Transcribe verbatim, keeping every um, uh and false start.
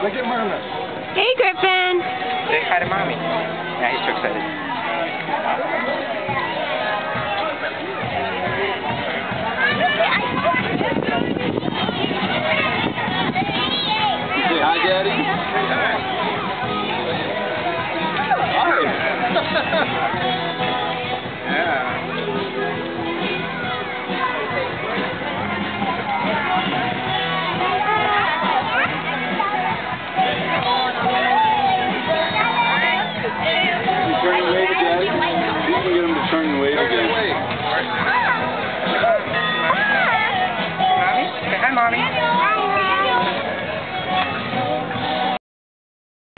Look at Mama. Hey, Griffin. Say hi to Mommy. Yeah, he's too excited. Say hi, Daddy. Yeah. Turn and wave at Daddy. See if you can get him to turn and wave again.